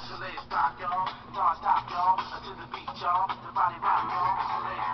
So let's rock, y'all. Non-stop, y'all. To the beat, y'all. The body rock, y'all. So let's